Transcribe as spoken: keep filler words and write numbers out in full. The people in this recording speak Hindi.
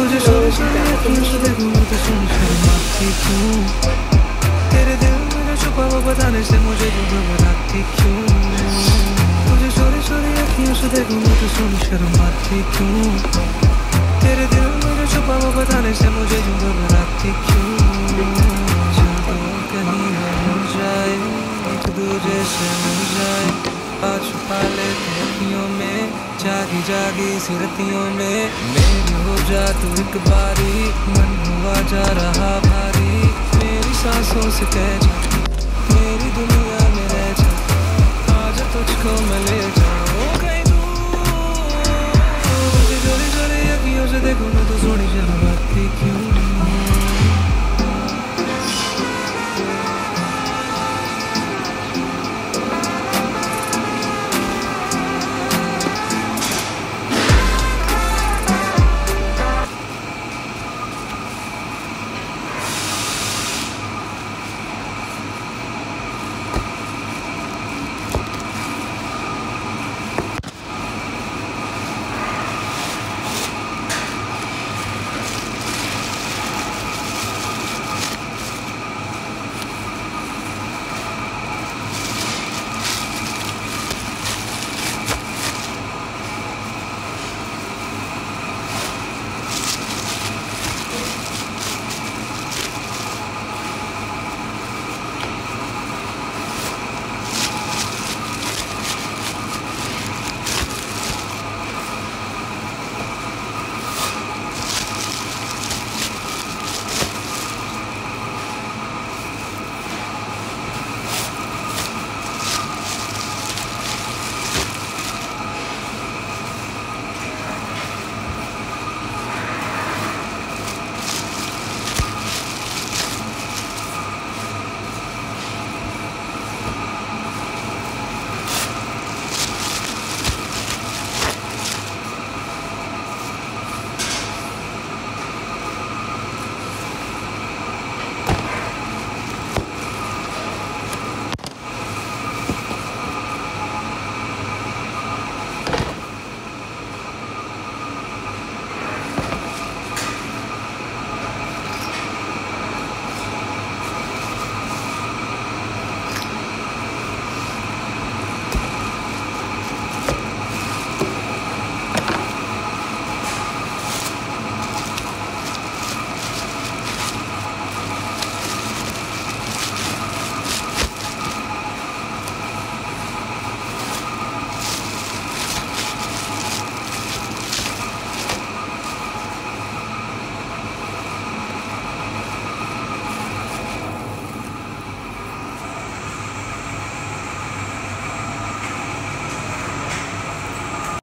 तुझे सोने सोने अखियों से देखूं तो सुन शर्माती क्यों, तेरे दिल में जो छुपा वो बताने से मुझे क्यों घबराती क्यों, तुझे सोने सोने अखियों से देखूं तो सुन शर्माती क्यों, तेरे दिल में जो छुपा वो बताने से मुझे क्यों घबराती क्यों। चलो कहीं हो जाए एक दूजे से मिल जाए, आ छुपा लेते अखियों में जागी जागी सी रतियों में, मेरी हो जा तू एक बारी मन हुआ जा रहा भारी, मेरी सांसों से कह जा मेरी दुनिया में रह जा, आज तुझको मैं ले जाऊं कहीं दूर, तुझे जोरी जोरी अखियों से देखूं